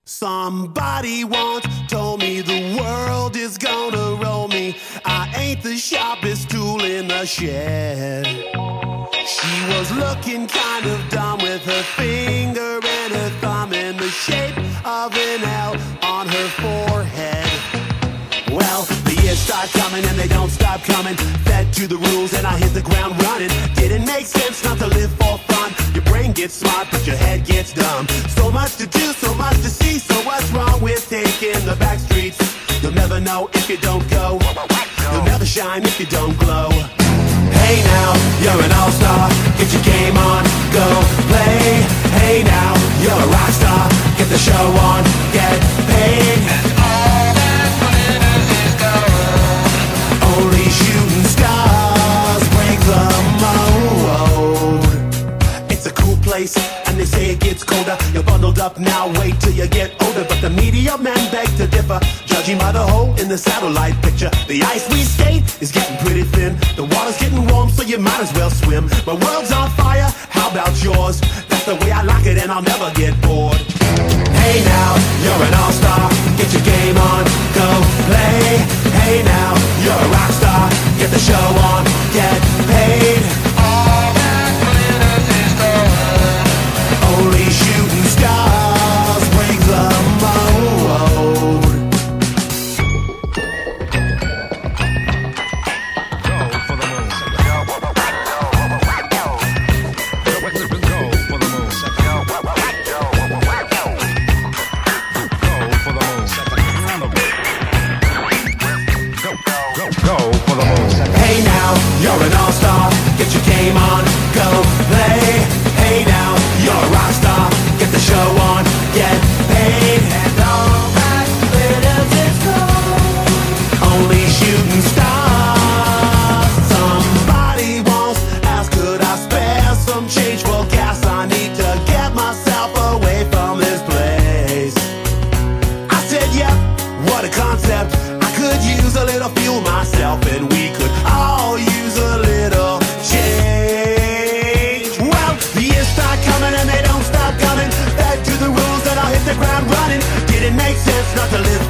Somebody once told me the world is gonna roll me. I ain't the sharpest tool in the shed. She was looking kind of dumb with her finger and her thumb in the shape of an L on her forehead. Well, the years start coming and they don't stop coming. Fed to the rules and I hit the ground running. Didn't make sense not to live for fun. Your brain gets smart but your head gets dumb. So much to do, so much to see. So what's wrong with taking the back streets? You'll never know if you don't go. You'll never shine if you don't glow. Hey now, you're an all-star. Get your game on, go play. Hey now, you're a rock star. Get the show on, get paid. And all that glitters is gold. Only shooting stars break the mold. It's a cool place, and they say it gets colder. You're bundled up now, wait till you get older. But the media men beg to differ, judging by the hole in the satellite picture. The ice we skate is getting pretty thin. The water's getting warm, so you might as well swim. My world's on fire, how about yours? That's the way I like it and I'll never get bored. Hey now, you're an all-star. Get your game on, go play. Hey now, you're a rock star. Get the show on, get paid. All that glitters is gold. Only shooting stars break the mold. Hey now, you're an all-star. Get your game on, go play. Hey now, you're a rock star. Get the show on, get paid. And all that glitters is gold. Only shooting stars. Somebody once asked, could I spare some change for gas? I need to get myself away from this place. I said, yep, what a concept. I could use a little fuel myself, and we could all use a little change. Well, the years start coming and they don't stop coming. Back to the rules and I'll hit the ground running. Didn't make sense not to live